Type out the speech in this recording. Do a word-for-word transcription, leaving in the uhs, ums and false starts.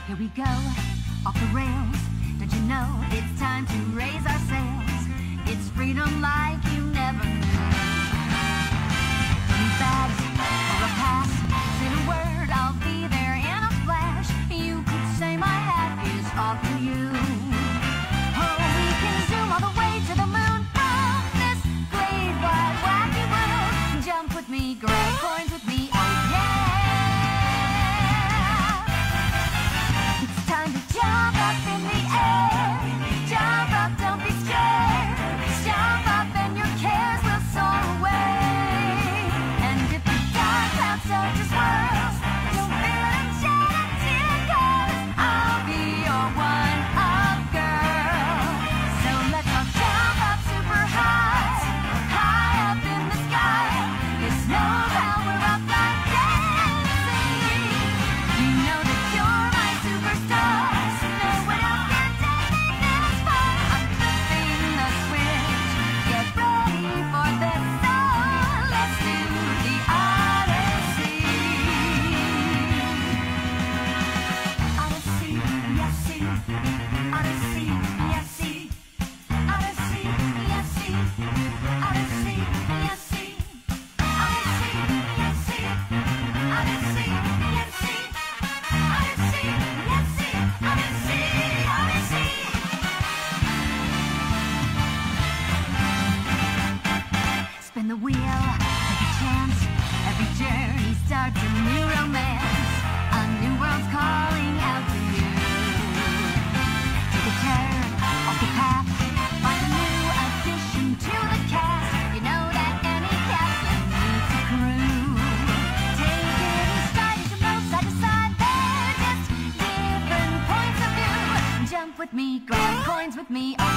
Here we go, off the rails. Don't you know it's time to raise our sails? It's freedom like you never knew. Twenty bags or a pass. Say the word, I'll be there in a flash. You could say my hat is off to you. Oh, we can zoom all the way to the moon from this great wide wacky world. Jump with me, grab coins with me, oh yeah. It's time to jump up in the air. Jump up, don't be scared. Jump up and your cares will soar away. And if the dark clouds start to swirl, don't feel them shed a tear, 'cause I'll be your one-up girl. So let's all jump up super high, high up in the sky. It's no how we're up like dancing. You know that you're my superstar, so no one else can take me this far. I'm flipping the switch, get ready for this, so let's do the Odyssey. Odyssey, yes, see. Odyssey, yes, see. Odyssey, yes, see. Odyssey, yes, see. Odyssey, yes, see. Odyssey, yes, see. Odyssey, yes, see. Odyssey, Odyssey. Spin the wheel, take a chance. Every journey starts a new romance. A new world's calling out to you. Take a turn off the path. Find a new addition to the cast. You know that any captain needs a crew. Take it in stride as you move side to side. They're just different points of view. Jump with me, grab coins with me.